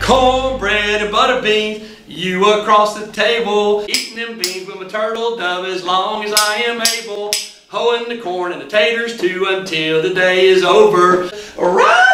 Cornbread and butter beans, you across the table. Eating them beans with my turtle dove as long as I am able. Hoeing the corn and the taters too until the day is over. Right!